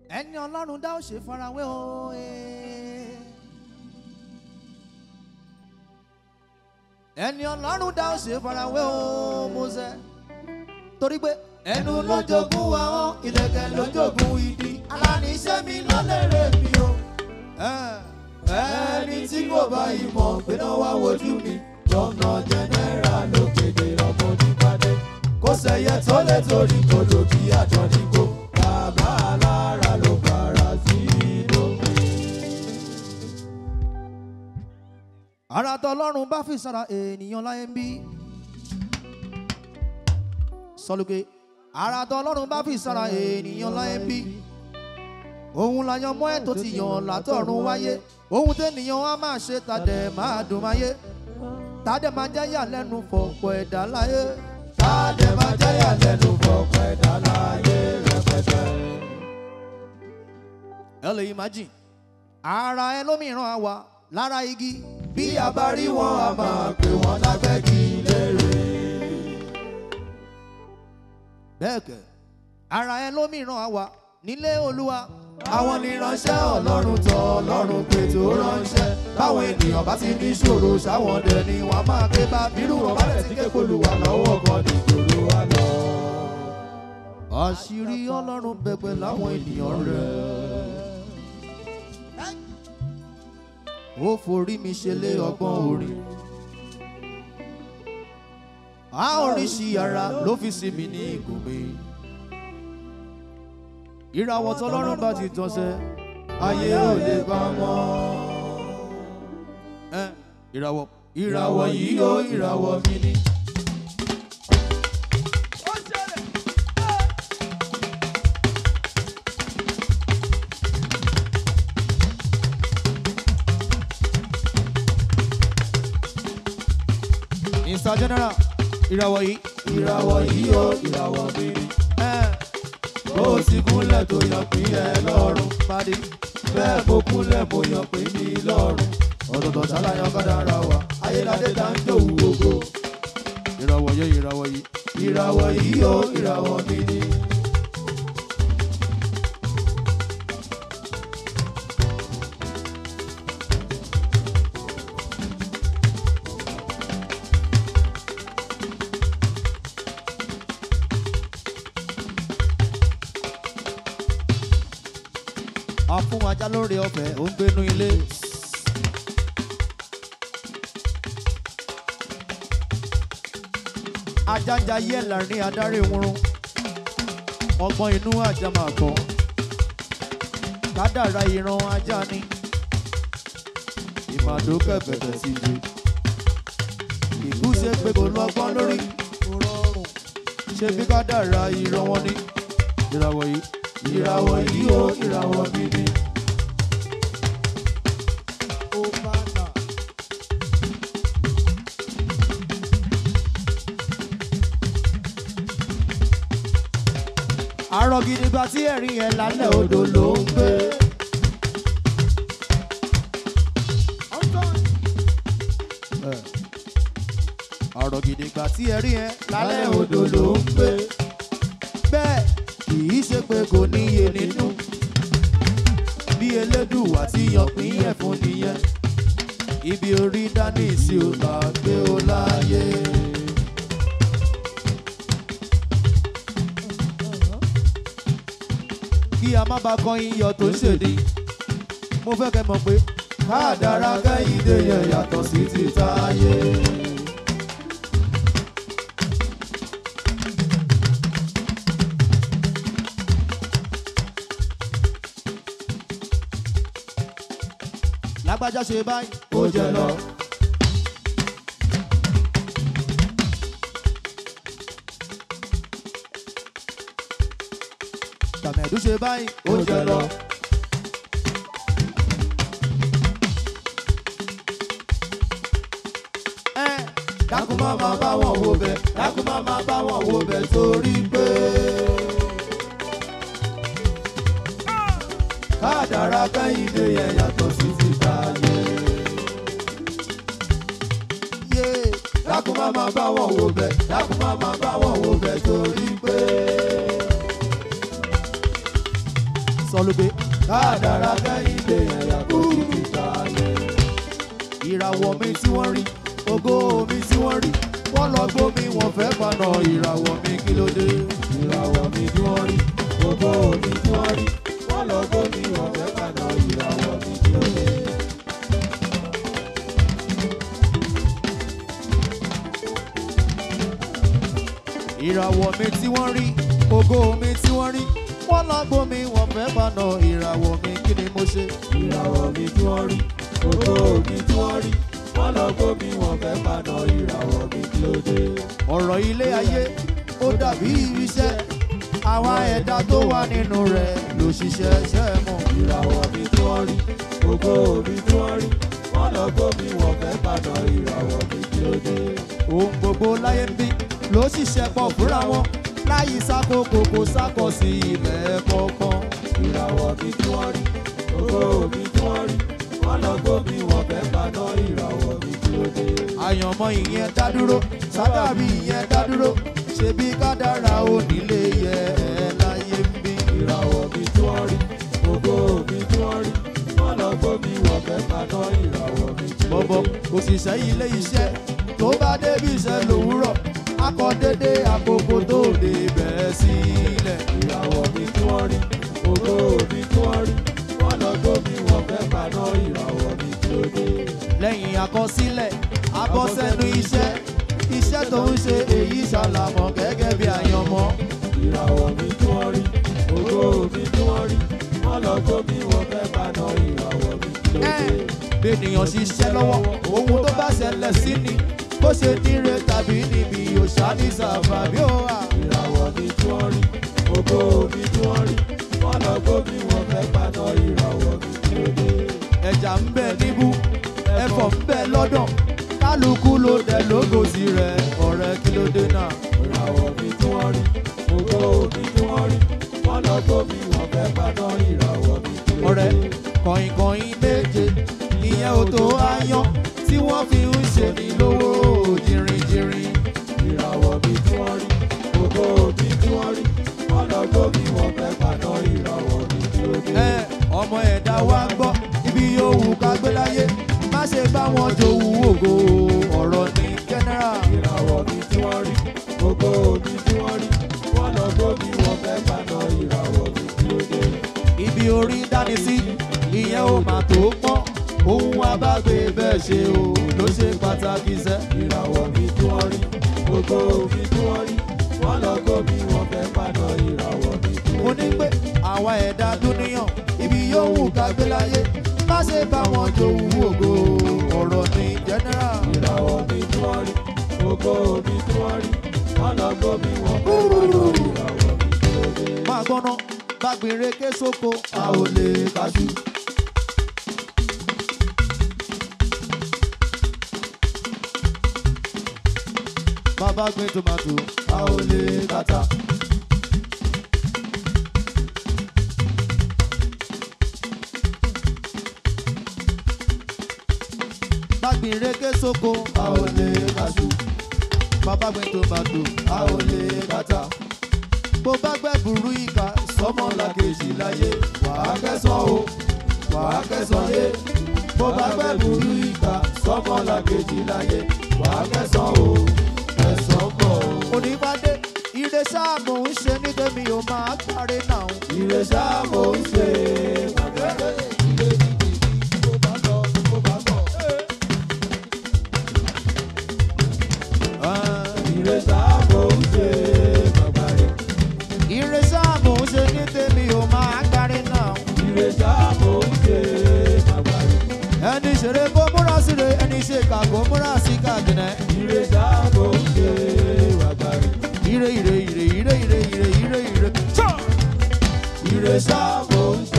ẹni Ọlọ́run dá ò ṣe farawé o. ẹni Ọlọ́run dá ò ṣe farawé o Mósè. torí pé ẹnu ló jogún ahọ́n, ìlẹ̀kẹ̀ ló jogún ìdí, aláníṣẹ́ mi ló lérè mi o. ẹni tí kò bá ìmọ̀ pé náà wá wojú mi, gómìnà jẹ́nẹ́rà ló kéde ọmọ onípàdé. kò sẹ́yẹ tó lè torí kodò kí àjọ nígbò, bàbá alára ló bára sí lómi. ara tọ́lọ́run bá fi sára ènìyàn láyé ń bí. sọlùkẹ́ ara tọ́lọ́run bá fi sára ènìyàn láyé ń bí. òun la yan mọ́ ẹ̀ tó ti yàn látọ̀run wáyé. ohun tẹ́nìyàn á máa ṣe tàdẹ̀ máa dùn máyé. tàdẹ̀ máa jẹ́ yà lẹ́nu fọ̀pọ̀ ẹ̀dá láyé. tàdẹ̀ máa jẹ́ yà lẹ́nu fọ̀pọ̀ ẹ̀dá láyé rẹpẹtẹ. ẹ lè imagine ara ẹ lómìíràn á wà lára igi. bí a bá rí wọn a máa pè wọ́n lágbẹ́gi lérè. bẹ́ẹ̀ kẹ́ ara ẹ lómìíràn á wà nílé Olúwa. àwọn ni ránṣẹ́ Ọlọ́run tọ̀ Ọlọ́run pé tó ránṣẹ́. báwọn ènìyàn bá ti ní ṣòro ṣáwọn dẹ̀ ni wọ́n máa ké bá bírú wọn bá lẹ̀ sí ké polúwa lọ́wọ́ kan ní ìṣòro wa lọ. àṣírí Ọlọ́run pẹpẹ láwọn ènìyàn rẹ̀. ó forí mi ṣe lé ọgbọ́n orin. a oríṣi ara ló fi sí mi ní ikùn mi. ìràwọ̀ tọ́lọ́run bá ti tàn sẹ́ ayé ò lè bá mọ́. ìràwọ̀ yìí ó ìràwọ̀ mi ni. Mr. General, ìràwọ̀ yìí ó ìràwọ̀ mi ni. bó ti kúnlẹ̀ tó yàn pín ẹ lọ́rùn pàdé, bẹ́ẹ̀ mo kúnlẹ̀ mo yàn pín mi lọ́rùn. ọ̀dọ̀dọ̀ ṣàlàyé kádàrá wa ayéládé tá ń jòwú gbogbo. ìràwọ̀ yìí ó ìràwọ̀ mi ni. a fún ajá lórí ọ̀fẹ́ ó ń gbénú ilé. ajá ń jayé láàrin adarí wúrún, ọgbọ́n inú ajá máa kọ́. kádàrá ìran ajá ni ìmàdó kẹfẹ̀fẹ̀ sí ju. ìkúṣe pé kò lọ́gbọ́n lórí ṣe bí kádàrá ìran wọn ni. ìràwọ̀ yìí ó ìràwọ̀ mi ni. àrọ̀ gidi gba tí ẹ̀rín yẹn lálẹ́ odò ló ń gbé. àrọ̀ gidi gba tí ẹ̀rín yẹn lálẹ́ odò ló ń gbé. bẹ́ẹ̀ kìí ṣe pé kò níye nínú, bí Elédùwà tí yan pín yẹn fún nìyẹn. ibi orí dání sí ò bá gbé o láyé. kí a má bá kan iyọ̀ tó ṣèdí, mo fẹ́ kẹ́ mọ̀ pé kádàrá Kẹ́hìndé yẹn yàtọ̀ sí ti Táyé. lágbájá ṣe báyìí ó jẹ lọ. tàmẹ̀dú ṣe báyìí ó jẹ lọ. dákun má má bá wọn wo bẹ̀, dákun má má bá wọn wo bẹ̀ torí pé kádàrá Kẹ́hìndé yẹn yàtọ̀ sí ti Táyé. dákun má má bá wọn wo bẹ̀, dákun má má bá wọn wo bẹ̀ torí pé sọlùgbé kádàrá kẹ́hìndé ẹ̀yà kò kí fi kalẹ̀. ìràwọ̀ mi tí wọ́n rí ògo mi tí wọ́n rí wọ́n lọ gbómi wọ́n fẹ́ paná ìràwọ̀ mi kí ló dé. ìràwọ̀ mi tí wọ́n rí ògo mi tí wọ́n rí wọ́n lọ gbómi wọ́n fẹ́ paná ìràwọ̀ mi kí ló dé. ìràwọ̀ mi tí wọ́n rí ògo mi tí wọ́n rí wọ́n lọ gbómi wọ́n fẹ́ paná ìràwọ̀ mi kí ni mo ṣe. ìràwọ̀ mi tí wọ́n rí ògo mi tí wọ́n rí wọ́n lọ gbómi wọ́n fẹ́ paná ìràwọ̀ mi kí ló dé. ọ̀rọ̀ ilé ayé ó dàbí iṣẹ́ àwa ẹ̀dá tó wà nínú rẹ̀ ló ṣiṣẹ́ ṣẹ́ mọ̀. ìràwọ̀ mi tí wọ́n rí ògo mi tí wọ́n rí wọ́n lọ gbómi wọ́n fẹ́ paná ìràwọ̀ mi kí ló dé. ohun gbogbo láyé ń bí ló ṣiṣẹ́ pọ̀ fúnra wọn láyé sákòókò kò sákọ̀ sí ilẹ̀ kọ̀ọ̀kan. ìràwọ̀ mi tí wọ́n rí ògo mi tí wọ́n rí wọ́n lọ gbómi wọ́n fẹ́ paná ìràwọ̀ mi kí ló dé. àyànmọ́ ìyẹn dá dúró sábàbí ìyẹn dá dúró ṣebí kádàrá ò nílé yẹ ẹ láyé ń bí. ìràwọ̀ mi tí wọ́n rí ògo mi tí wọ́n rí wọ́n lọ gbómi wọ́n fẹ́ paná ìràwọ̀ mi kí ló dé. bọ̀bọ̀ òṣìṣẹ́ ilé iṣẹ́ tó bá débi iṣẹ́ lòwúrọ̀ akọ dédé àkókò tó dé bẹ̀ẹ́ sílẹ̀. ìràwọ̀ mi tí wọ́n rí ògo mi tí wọ́n rí wọ́n lọ gbómi wọ́n fẹ́ paná ìràwọ̀ mi kí ló dé. lẹ́yìn àkọsílẹ̀ abọ́sẹ́nu iṣẹ́ tó ń ṣe èyí ṣàlàmọ̀ gẹ́gẹ́ bí àyànmọ́. ìràwọ̀ mi tí wọ́n rí ògo mi tí wọ́n rí wọ́n lọ gbómi wọ́n fẹ́ paná ìràwọ̀ mi kí ló dé. bẹ́ẹ̀nìyàn ṣiṣẹ́ lọ́wọ́ ohun tó bá ṣẹlẹ̀ sí ni bó ṣe níre tàbí níbi òṣà ní sàfàbí ó wà. ìràwọ̀ mi tí wọ́n rí ògo mi tí wọ́n rí wọ́n lọ gbómi wọ́n fẹ́ paná ìràwọ̀ mi kí ló dé. ẹja ń bẹ níbú ẹ̀fọ́ ń bẹ lọ́dọ̀ kálukú ló dẹ lógo sí rẹ̀ ọ̀rẹ́ kí ló dé náà. ìràwọ̀ mi tí wọ́n rí ògo mi tí wọ́n rí wọ́n lọ gbómi wọ́n fẹ́ paná ìràwọ̀ mi kí ló dé. ọ̀rẹ́ kọ̀ìnkọ̀ìn méje ìyẹn ò tó áyán tí wọ́n fi ń ṣe ní lówó jìnrìnjìnrìn. ìràwọ̀ mi tí wọ́n rí ògo mi tí wọ́n rí wọ́n lọ gbómi wọ́n fẹ́ paná ìràwọ̀ mi kí ló dé. ọmọ ẹ̀dá wa ń gbọ́ ibi yóò wù ká gbé láyé má ṣe bá wọn jowú ògo ọ̀rọ̀ ní general. ìràwọ̀ mi tí wọ́n rí ògo mi tí wọ́n rí wọ́n lọ gbómi wọ́n fẹ́ paná ìràwọ̀ mi kí ló dé. ibi orí dání sí ìyẹn ò mà tó pọ́n ohun abágbé bẹ́ẹ̀ ṣe o ló ṣe pàtàkì sẹ́. ìràwọ̀ mi tí wọ́n rí ògo mi tí wọ́n rí wọ́n lọ gbómi wọ́n fẹ́ paná ìràwọ̀ mi kí ló dé. mo ní pé àwa ẹ̀dá dúníyàn ibi yóò wù ká gbé láyé má ṣe bá wọn jowú ògo ọ̀rọ̀ ní general. ìràwọ̀ mi tí wọ́n rí ògo mi tí wọ́n rí wọ́n lọ gbómi wọ́n fẹ́ paná ìràwọ̀ mi kí ló dé. máa gbọ́ná bá gbèrè ké sóko a ò lè kájú. bàbá gbé tomato a ò lè kàtà. gbàgbìn reke sóko a ò lè kàṣù. bàbá gbé tomato a ò lè kàtà. bó bá gbẹ́ burú ìka sọmọ làkejì láyé wàá kẹsàn o wàá kẹsàn yé. bó bá gbẹ́ burú ìka sọmọ làkejì láyé wàá kẹsàn o kẹsàn kọ o. onígbàdé ire sáà mò ń ṣe ní tèmi ò máa parí náà. ire sáà mò ń ṣe pàtẹ́tẹ́ ire gidigidi tó bá lọ tó bá bọ̀. ire sáà mò ń ṣe bàbáyé. ire sáà mò ń ṣe ní tèmi ò máa parí náà. ire sáà mò ń ṣe bàbáyé. ẹni ṣeré kó múra síre ẹni ṣe kà kó múra sí kàdínẹ́. ire sáà mò ń ṣe bàbáyé. ire ire ire ire ire ire ire ire. ire sáà mò ń ṣe.